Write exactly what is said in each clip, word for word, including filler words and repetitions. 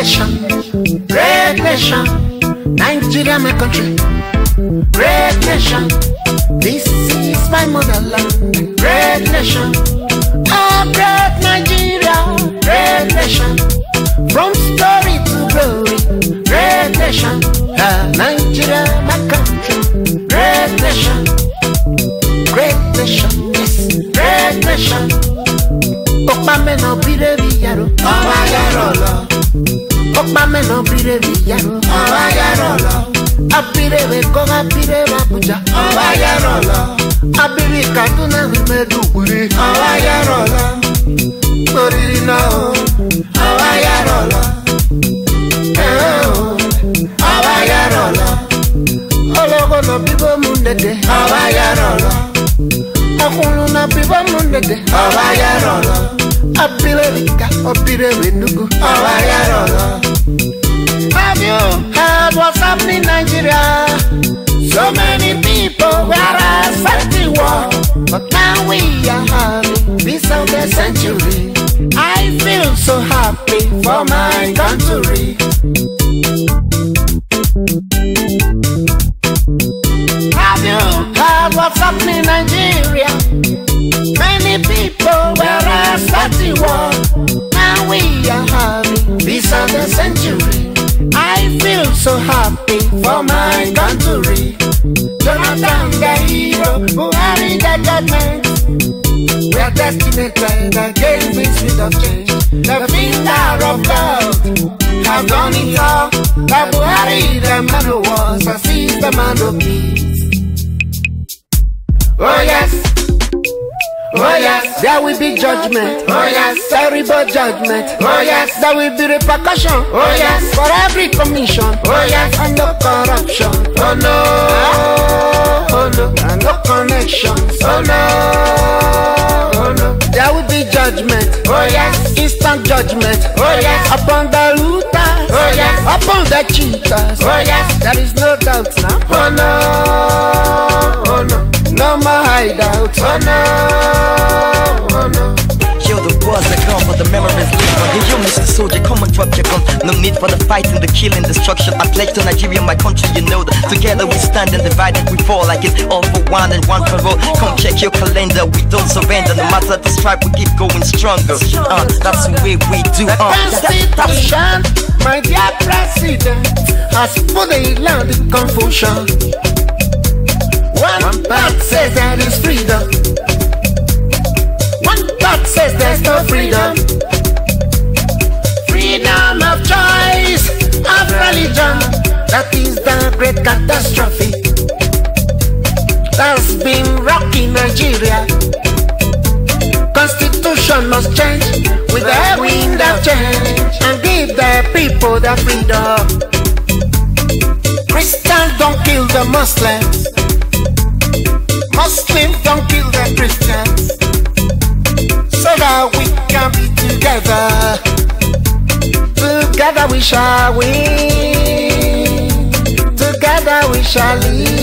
nation, great nation, Nigeria my country. Great nation, this is my motherland. Great nation, oh great Nigeria. Great nation, from story to glory. Great nation, ah, Nigeria my country. Great nation, great nation, yes, great nation. Okpame no bire villaro, owa yarolo. Okpame no bire villaro, owa yarolo. Apire we koga apire Abuja, owa yarolo. Apire Kaduna we Maiduguri, owa yarolo. Oriri na o, owa yarolo. Eh o, owa yarolo. Ologo no bibo mundede, owa yarolo. Okunu na bibo mundede, owa yarolo. Apire Rika, apire we Nugu, owa yarolo. Have you heard what's happening in Nigeria? So many people were fighting war, but now we are having peace of the century. I feel so happy for my country. Have you heard what's happening in Nigeria? Many people were fighting war, now we are having peace of the century. I feel so happy for my country. Jonathan the hero, Buhari the judgment. We are destinated against this wind of change. The finger of God have done it all. The Buhari the man of wars has seized the man of peace. Oh yes. Oh yes, there will be judgment. Oh yes, terrible judgment. Oh yes, there will be repercussion. Oh yes, for every commission. Oh yes, and no corruption. Oh no, oh no, and no connections. Oh no, oh no, there will be judgment. Oh yes, instant judgment. Oh yes, upon the looters. Oh yes, upon the cheaters. Oh yes, there is no doubt now. Oh no, oh no. No more hideout, oh no, oh no. Yo, the wars are gone, but the memories live on. Hey, yo, Mister Soldier, come and drop your gun. No need for the fighting, the killing, destruction. I pledge to Nigeria, my country, you know that. Together we stand and divided we fall. Like it's all for one and one for all. Come check your calendar, we don't surrender. No matter the stripe, we keep going stronger. Uh, that's the way we do. The uh, Constitution, my dear President, has put the land in confusion. One part says there is freedom. One part says there's no freedom. Freedom of choice, of religion. That is the great catastrophe that's been rocking Nigeria. Constitution must change with the wind of change and give the people the freedom. Christians don't kill the Muslims. Muslims don't kill the Christians, so that we can be together. Together we shall win. Together we shall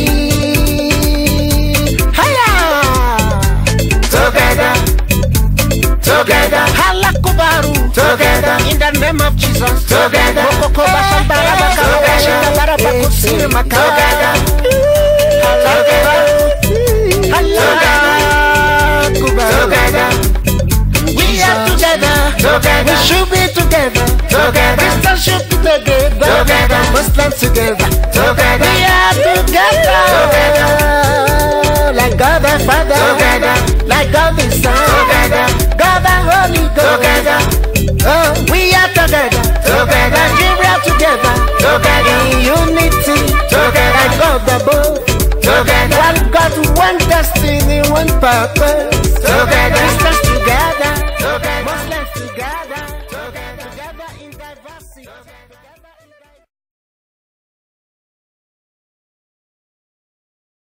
live. Hiya! Together, together, halakubaru. Together, in the name of Jesus. Together, together, together. Together, we are together. Together, we should be together. Together, Christians should be together. Together, Muslims together. Together, we are together. Together, like God the Father. Together, like God the Son. Together, God the Holy Ghost. Together, oh, we are together. Together, Nigeria together. Together, in unity. Together, like God the both. Together, one God, one destiny, one purpose. Together.